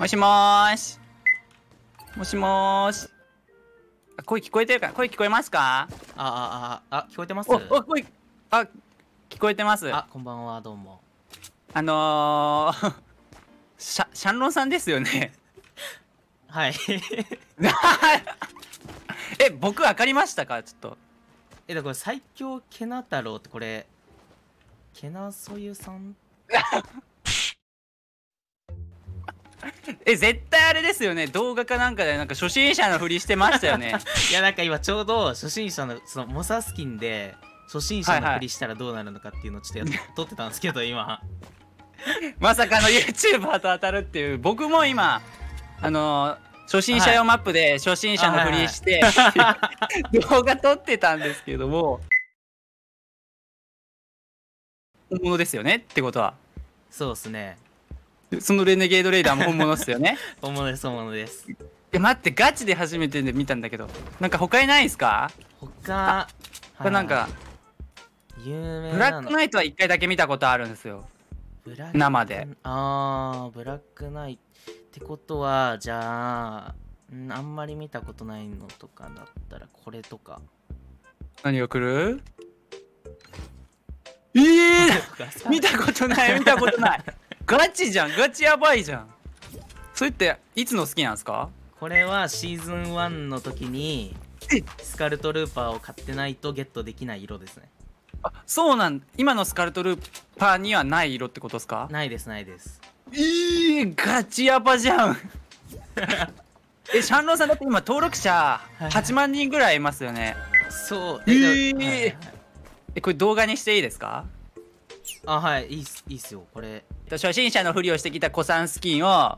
もしもーし。もしもーし。声聞こえてるか？声聞こえますか？ 聞こえてます？ 声、聞こえてます。 こんばんは、どうも。 シャンロンさんですよね。 はい。 僕分かりましたか？ちょっと。 だから最強ケナ太郎ってこれ、ケナソユさん絶対あれですよね。動画かなんかでなんか初心者のふりしてましたよね。 いや、なんか今ちょうど初心者の、そのモサスキンで初心者のふりしたらどうなるのかっていうのをちょっと撮ってたんですけど、今。 まさかの YouTuber と当たるっていう。僕も今、初心者用マップで初心者のふりして動画撮ってたんですけども、本物ですよねってことは。 そうっすね。 そのレネゲードレイダーも本物っすよね。 本物です、本物です。 待って、ガチで初めてで見たんだけど、なんか他にないですか？ 他なんか有名ブラックナイトは1回だけ見たことあるんですよ、生で。 ブラックナイトってことは、じゃああんまり見たことないのとかだったらこれとか。 何が来る？見たことない見たことない。ガチじゃん、ガチやばいじゃん。それっていつの好きなんですか？ これはシーズン1の時にスカルトルーパーを買ってないとゲットできない色ですね。 そうなん。今のスカルトルーパーにはない色ってことですか？ ないです、ないです。 ガチヤバじゃん。シャンロンさんだって今登録者8万人ぐらいいますよね。 そう。 これ動画にしていいですか？ はい、いいっすよ、これ。 初心者のふりをしてきた古参スキンを、 はい、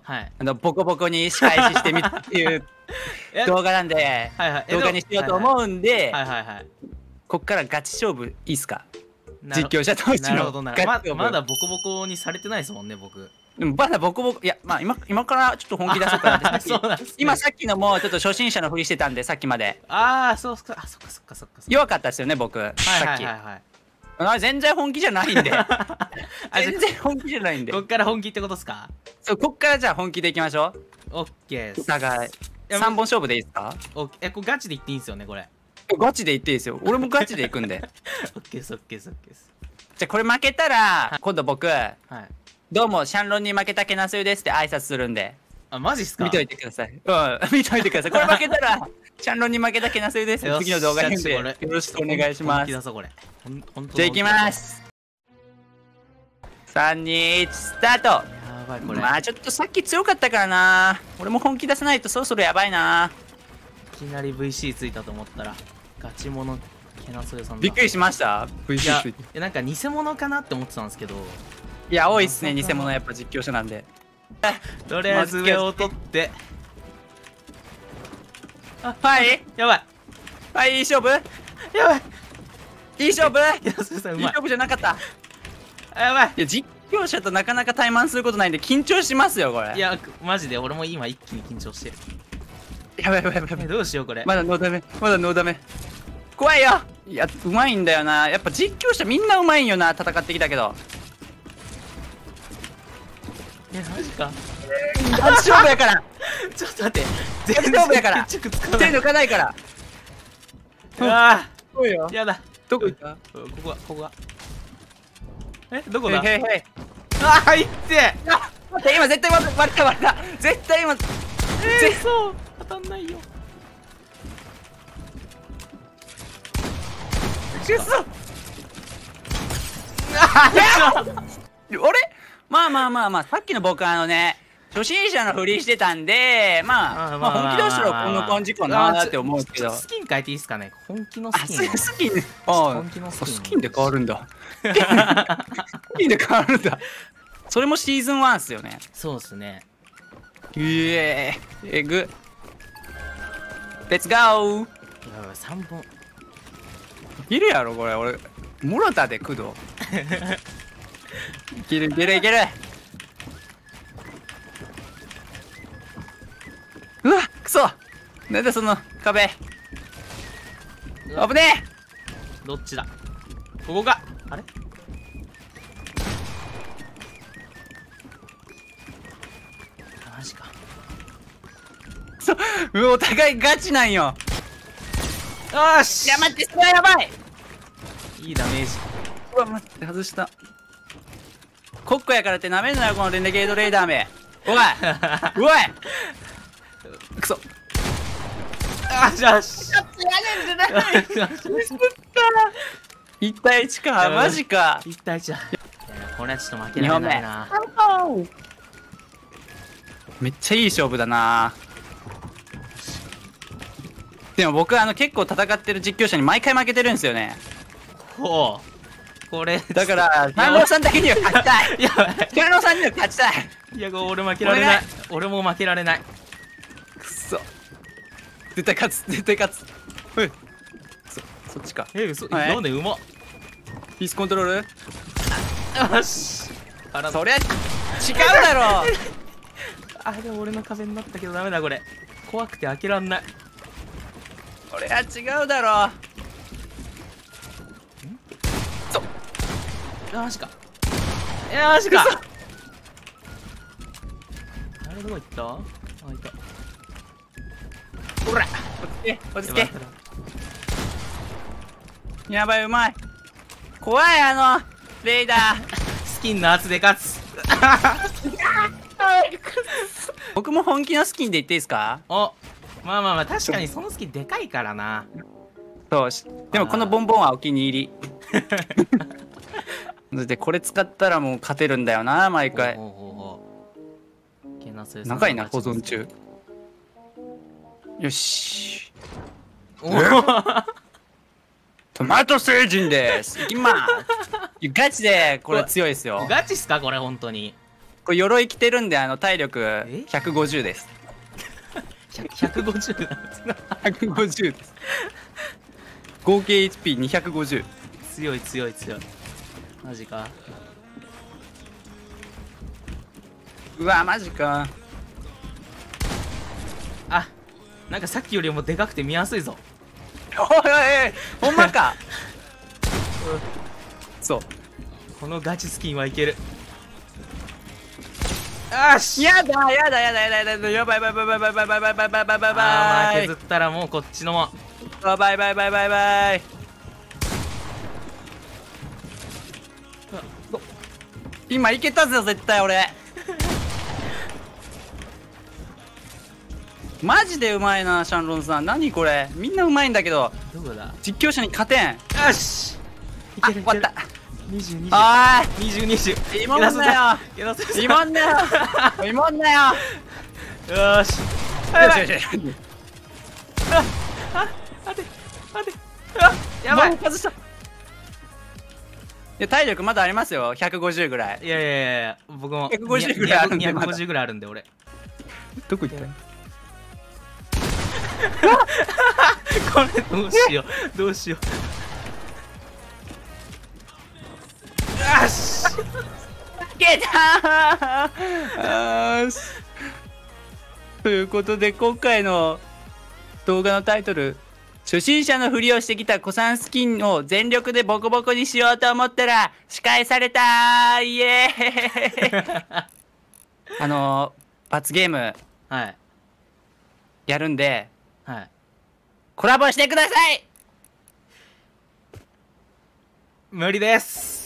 ボコボコに仕返ししてみたっていう動画なんで、動画にしようと思うんで、こっからガチ勝負いいっすか？実況者同士の。 なるほどな。まだボコボコにされてないですもんね、僕。 でもまだボコボコ、いや、今からちょっと本気出そうかなって。今さっきのもちょっと初心者のふりしてたんで、さっきまで。 そうっすか。そっか。 弱かったですよね、僕。さっき。全然本気じゃないんで。全然本気じゃないんで。 こっから本気ってことっすか？ そう、こっからじゃあ本気でいきましょう。 オッケー。 お互い。3本勝負でいいですか？ これガチでいっていいんですよね、これ。 ガチでいっていいですよ。俺もガチでいくんで。 オッケーです。 じゃあこれ負けたら、今度僕、どうもシャンロンに負けたけなすゆですって挨拶するんで。 マジっすか？ 見といてください。見といてください。これ負けたら、シャンロンに負けたけなすゆですって次の動画にでよろしくお願いします。じゃあいきます。3、2、1、スタート。ちょっとさっき強かったからな。俺も本気出さないとそろそろやばいな。 いきなり VC ついたと思ったらガチモノケナソユさんだ。 びっくりしました。 VC ついて。 なんか偽物かなって思ってたんですけど。 いや多いっすね、偽物。やっぱ実況者なんで。 とりあえず上を取って、やばい。 はい、いい勝負。 やばい。 いい勝負。 いい勝負じゃなかった。 やばい。 いや、実況者となかなか対マンすることないんで緊張しますよ、これ。 いや、マジで俺も今一気に緊張してる。 やばい。 どうしよう、これ。 まだノーダメ。怖いよ。いや、うまいんだよな。やっぱ実況者みんなうまいんよな、戦ってきたけど。 マジか。 勝負やから。 ちょっと待って。 全然勝負やから。手抜かないから。そうよ。 やだ。 どこ行った？ ここが。どこだ？ いって。 待って、 今絶対割れた。絶対今。 そう当たんないよ。 あれ？まあ、さっきの僕初心者のふりしてたんで、本気出したらこんな感じかなって思うけど。 スキン変えていいですかね？本気のスキン。 スキンで変わるんだ。スキンで変わるんだ。それもシーズン1っすよね。 そうっすね。 えぐ。レッツゴー。 3本いるやろこれ。俺モロタで駆動。いける。うわ、くそ。なんだその壁。危ねえ。どっちだ？ここか。あれ？マジか。 そうお互いガチなんよ。 よーし。 いや待って、それはやばい。 いいダメージ。 うわ待って外した。コッコやからってなめんなよこのレンゲードレイダーめ。おいおいくそ。 あじゃあし 1対1か。マジか。 1対1だ。これはちょっと負けられないな。 めっちゃいい勝負だな。でも僕結構戦ってる実況者に毎回負けてるんですよね。 ほうこれだから三郎さんだけには勝ちたい。三郎さんには勝ちたい。 いや俺負けられない。俺も負けられない。 くそ絶対勝つ絶対勝つ。はいそっちか。 嘘なんでうまっ。 ピースコントロール。 よしそりゃ違うだろ。 あでも俺の壁になったけどダメだこれ。怖くて開けらんない。 これは違うだろ。 マジか。マジか。あれどこ行った？あいた。 ほら落ち着け。やばいうまい。怖いレイダー。 スキンの圧で勝つ。 僕も本気のスキンで言っていいですか？ おまあ確かにそのスキンでかいからな。 そうでもこのボンボンはお気に入り。でこれ使ったらもう勝てるんだよな毎回。長いな保存中。よし。トマト星人です。いきます。ガチでこれ強いですよ。 ガチっすかこれ本当に。 これ鎧着てるんで体力150です。 150なんです。 150です。合計 HP250。 強い。マジか。 うわマジか。 あなんかさっきよりもでかくて見やすいぞ。 おいほんまか。そうこのガチスキンはいける。よしやばい。 削ったらもうこっちのも。 バイ。今いけたぜ絶対俺。マジでうまいなシャンロンさん。何これみんなうまいんだけどどこだ。 実況者に勝てん。 よしいける。 終わった。 20 あ 20 今もんだよ今もんだよ今もんだよ。 よし待てやばい。 外した。いや体力まだありますよ。150ぐらい。 いや僕も 150ぐらいあるんで。 250ぐらいあるんで俺。 どこ行ったこれどうしよう。よし負けたー。ということで今回の動画のタイトル、初心者のふりをしてきた古参スキンを全力でボコボコにしようと思ったら仕返されたー。イエーイ。罰ゲームやるんで、コラボしてください。 無理です。